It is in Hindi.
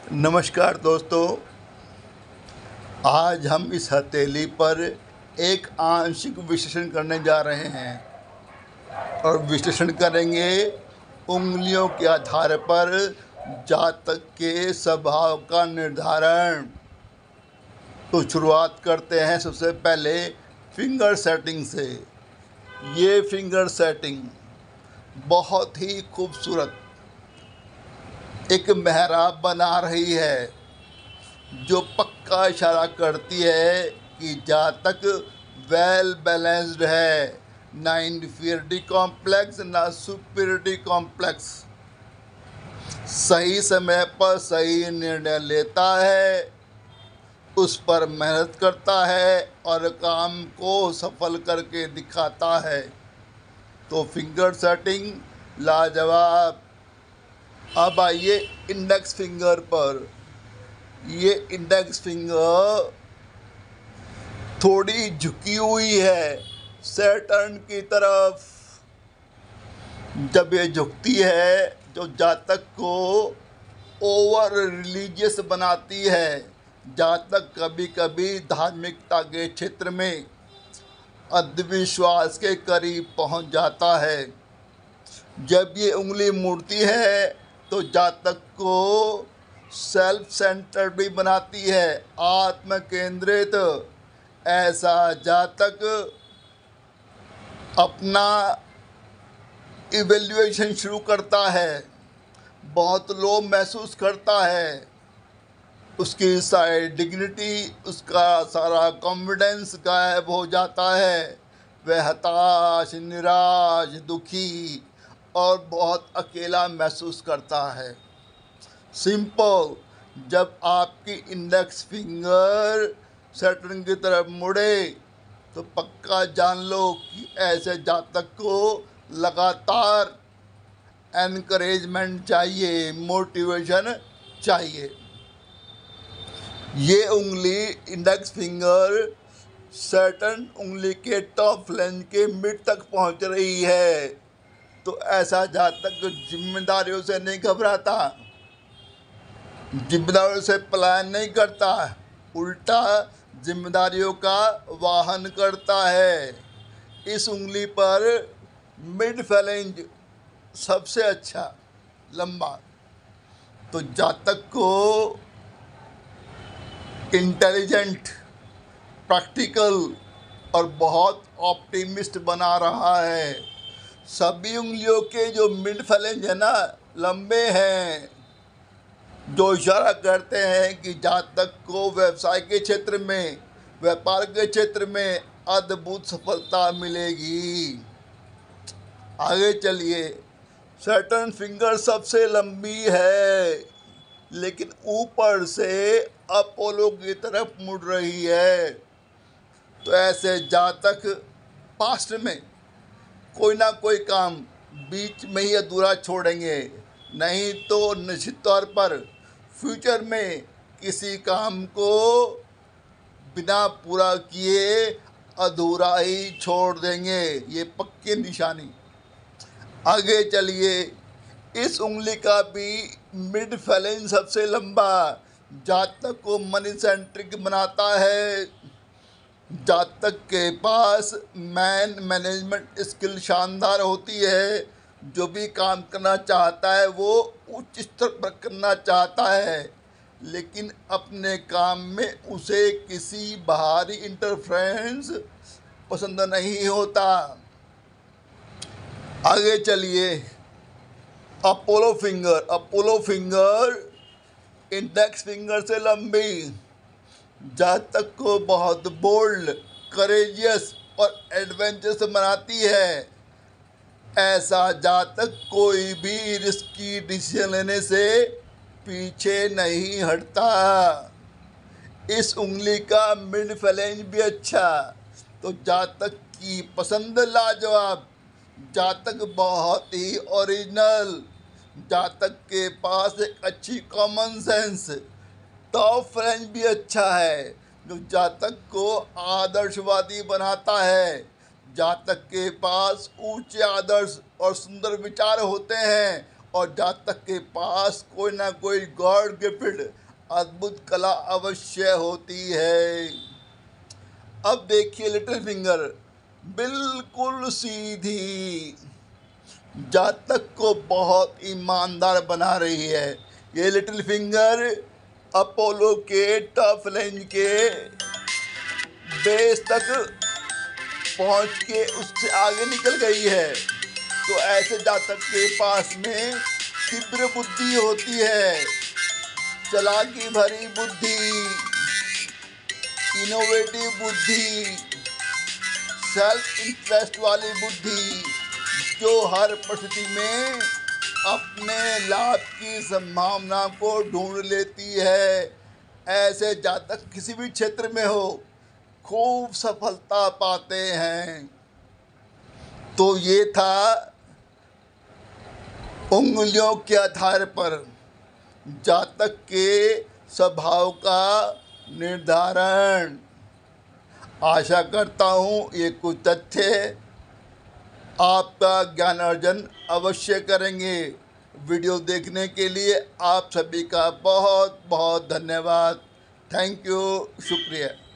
नमस्कार दोस्तों, आज हम इस हथेली पर एक आंशिक विश्लेषण करने जा रहे हैं और विश्लेषण करेंगे उंगलियों के आधार पर जातक के स्वभाव का निर्धारण। तो शुरुआत करते हैं सबसे पहले फिंगर सेटिंग से। ये फिंगर सेटिंग बहुत ही खूबसूरत एक मेहराब बना रही है, जो पक्का इशारा करती है कि जातक वेल बैलेंस्ड है, ना इन्फीरियरिटी कॉम्प्लेक्स ना सुपीरियरिटी कॉम्प्लेक्स। सही समय पर सही निर्णय लेता है, उस पर मेहनत करता है और काम को सफल करके दिखाता है। तो फिंगर सेटिंग लाजवाब। अब आइए इंडेक्स फिंगर पर। ये इंडेक्स फिंगर थोड़ी झुकी हुई है सैटर्न की तरफ। जब ये झुकती है जो जातक को ओवर रिलीजियस बनाती है। जातक कभी कभी धार्मिकता के क्षेत्र में अंधविश्वास के करीब पहुंच जाता है। जब ये उंगली मुड़ती है तो जातक को सेल्फ सेंटर्ड भी बनाती है, आत्म केंद्रित। ऐसा जातक अपना इवेल्युएशन शुरू करता है, बहुत लो महसूस करता है, उसकी सारी डिग्निटी, उसका सारा कॉन्फिडेंस गायब हो जाता है। वह हताश, निराश, दुखी और बहुत अकेला महसूस करता है। सिंपल। जब आपकी इंडेक्स फिंगर सैटर्न की तरफ मुड़े तो पक्का जान लो कि ऐसे जातक को लगातार एनकरेजमेंट चाहिए, मोटिवेशन चाहिए। ये उंगली इंडेक्स फिंगर सैटर्न उंगली के टॉप फ्लैंज के मिड तक पहुंच रही है। तो ऐसा जातक जिम्मेदारियों से नहीं घबराता, जिम्मेदारियों से पलायन नहीं करता, उल्टा जिम्मेदारियों का वाहन करता है। इस उंगली पर मिड फैलेंज सबसे अच्छा लंबा। तो जातक को इंटेलिजेंट, प्रैक्टिकल और बहुत ऑप्टिमिस्ट बना रहा है। सभी उंगलियों के जो मिड फैलेंज है ना, लंबे हैं, जो इशारा करते हैं कि जातक को व्यवसाय के क्षेत्र में, व्यापार के क्षेत्र में अद्भुत सफलता मिलेगी। आगे चलिए। सैटर्न फिंगर सबसे लंबी है, लेकिन ऊपर से अपोलो की तरफ मुड़ रही है। तो ऐसे जातक पास्ट में कोई ना कोई काम बीच में ही अधूरा छोड़ेंगे, नहीं तो निश्चित तौर पर फ्यूचर में किसी काम को बिना पूरा किए अधूरा ही छोड़ देंगे। ये पक्की निशानी। आगे चलिए। इस उंगली का भी मिड फैलेंज सबसे लंबा जातक को मनी सेंट्रिक बनाता है। जातक के पास मैनेजमेंट स्किल शानदार होती है। जो भी काम करना चाहता है वो उच्च स्तर पर करना चाहता है, लेकिन अपने काम में उसे किसी बाहरी इंटरफेरेंस पसंद नहीं होता। आगे चलिए। अपोलो फिंगर इंडेक्स फिंगर से लंबी, जातक को बहुत बोल्ड, करेजियस और एडवेंचरस बनाती है। ऐसा जातक कोई भी रिस्की डिसीजन लेने से पीछे नहीं हटता। इस उंगली का मिड फैलेंज भी अच्छा, तो जातक की पसंद लाजवाब। जातक बहुत ही ओरिजिनल। जातक के पास एक अच्छी कॉमन सेंस। टॉप फ्रेंच भी अच्छा है, जो जातक को आदर्शवादी बनाता है। जातक के पास ऊंचे आदर्श और सुंदर विचार होते हैं और जातक के पास कोई ना कोई गॉड गिफ्टेड अद्भुत कला अवश्य होती है। अब देखिए लिटिल फिंगर बिल्कुल सीधी, जातक को बहुत ईमानदार बना रही है। ये लिटिल फिंगर अपोलो के टॉप रेंज के बेस तक पहुंच के उससे आगे निकल गई है। तो ऐसे जातक के पास में तीव्र बुद्धि होती है, चालाकी भरी बुद्धि, इनोवेटिव बुद्धि, सेल्फ इंटरेस्ट वाली बुद्धि, जो हर परिस्थिति में अपने लाभ की संभावना को ढूंढ लेती है। ऐसे जातक किसी भी क्षेत्र में हो खूब सफलता पाते हैं। तो ये था उंगलियों के आधार पर जातक के स्वभाव का निर्धारण। आशा करता हूँ ये कुछ तथ्य आपका ज्ञान अर्जन अवश्य करेंगे। वीडियो देखने के लिए आप सभी का बहुत बहुत धन्यवाद। थैंक यू, शुक्रिया।